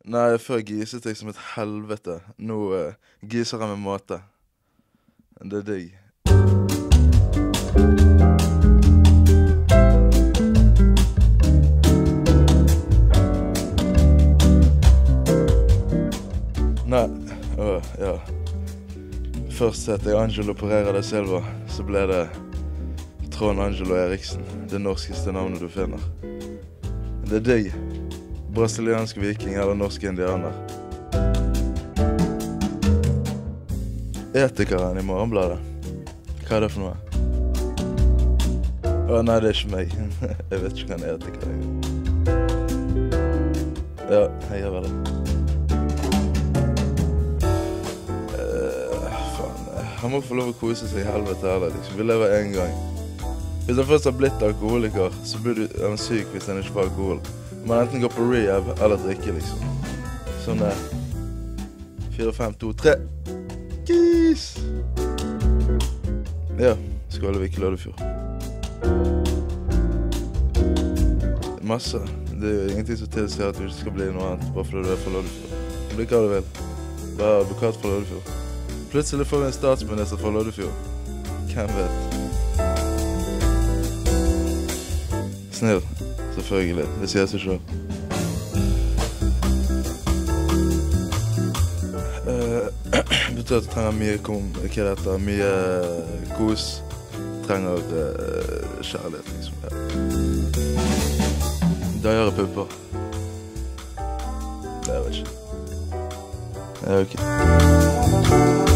Nei, før giset jeg som et helvete. Nå giser jeg med måte. Det er digg. Nei, ja. Først het jeg Angelo Pereira da Silva, så ble det Trond Angelo Eriksen. Det norskeste navnet du finner. Det er digg. Brasiliansk viking eller norsk indianer. Etikeren i Morgenbladet. Hva er det for noe? Nei, det er ikke meg. Jeg vet ikke hva en etiker er. Ja, jeg gjør vel det. Han må få lov å kose seg i helvete heller, liksom. Vi lever en gang. Hvis han først har blitt alkoholiker, så blir han syk hvis han ikke får alkohol. Man enten går på rehab eller drikke, liksom. Sånn det. 4, 5, 2, 3. Kis! Ja, Skålevik Loddefjord. Masse. Det er jo ingenting som tilsier at du ikke skal bli noe annet, bare fordi du er fra Loddefjord. Bli hva du vil. Vær advokat fra Loddefjord. Plutselig får vi en statsminister fra Loddefjord. Hvem vet? Snill. Selvfølgelig. Det sier seg selv. Betyr at du trenger mye kos. Trenger kjærlighet, liksom. Ja. Da gjør jeg pupper. Det vet jeg ikke. Ja, ok.